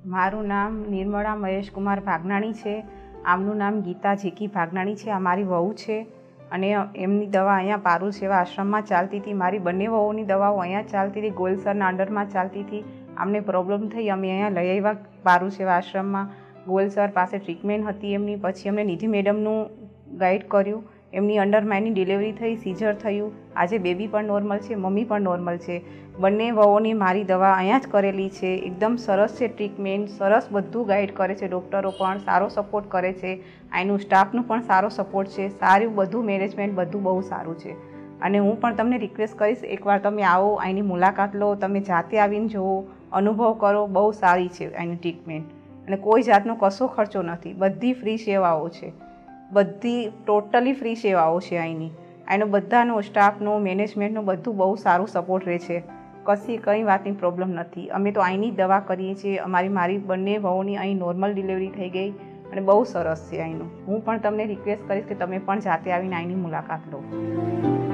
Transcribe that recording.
મારું નામ નિર્મળા મહેશ કુમાર ભાગનાણી છે। આમનું નામ ગીતા જેકી ભાગનાણી છે। આ મારી વહુ છે અને એમની દવા અહીંયા પારુલ સેવા આશ્રમમાં ચાલતી હતી। મારી બંને વહુની દવાઓ અહીંયા ચાલતી હતી, ગોયલ સરના અંડરમાં ચાલતી હતી। અમને પ્રોબ્લેમ થઈ, અમે અહીંયા લઈ આવ્યા પારુલ સેવા આશ્રમમાં। ગોયલ સર પાસે ટ્રીટમેન્ટ હતી એમની। પછી અમને નિધિ મેડમનું ગાઈડ કર્યું, એમની અંડરમાં એની ડિલિવરી થઈ, સીઝર થયું। આજે બેબી પણ નોર્મલ છે, મમ્મી પણ નોર્મલ છે। બંને વહુની મારી દવા અહીંયા જ કરેલી છે। એકદમ સરસ છે ટ્રીટમેન્ટ, સરસ બધું ગાઈડ કરે છે। ડૉક્ટરો પણ સારો સપોર્ટ કરે છે, અહીંનું સ્ટાફનું પણ સારો સપોર્ટ છે, સારું બધું મેનેજમેન્ટ બધું બહુ સારું છે। અને હું પણ તમને રિક્વેસ્ટ કરીશ, એકવાર તમે આવો, અહીંની મુલાકાત લો, તમે જાતે આવીને જુઓ, અનુભવ કરો। બહુ સારી છે અહીંની ટ્રીટમેન્ટ અને કોઈ જાતનો કશો ખર્ચો નથી, બધી ફ્રી સેવાઓ છે, બધી ટોટલી ફ્રી સેવાઓ છે અહીંની। એનો બધાનો સ્ટાફનો મેનેજમેન્ટનો બધું બહુ સારું સપોર્ટ રહે છે, કશી કંઈ વાતની પ્રોબ્લેમ નથી। અમે તો અહીંની દવા કરીએ છીએ। મારી બંને વહુની અહીં નોર્મલ ડિલિવરી થઈ ગઈ અને બહુ સરસ છે અહીંનું। હું પણ તમને રિક્વેસ્ટ કરીશ કે તમે પણ જાતે આવીને અહીંની મુલાકાત લો।